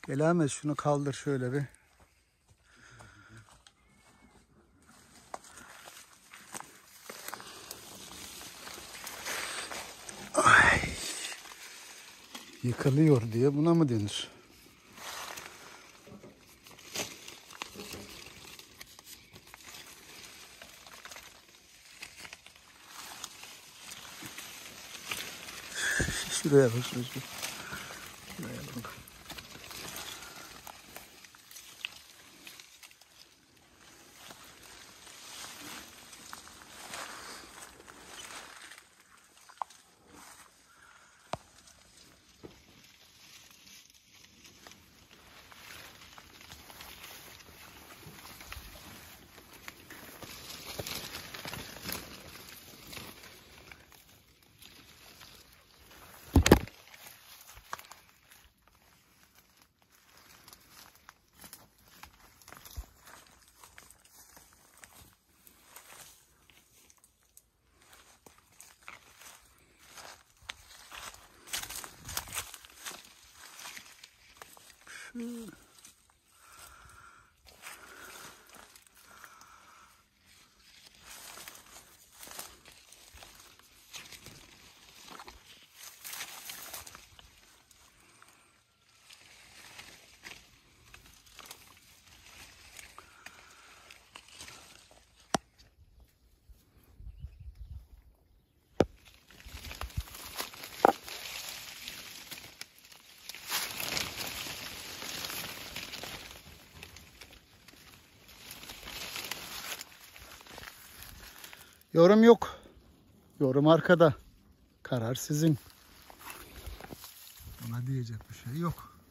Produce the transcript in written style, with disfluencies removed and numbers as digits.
Gel Ahmet, şunu kaldır şöyle bir. Ay. Yıkılıyor diye buna mı denir? Şuraya bak, şuraya bak. Şuraya bak. Yorum yok. Yorum arkada. Karar sizin. Buna diyecek bir şey yok.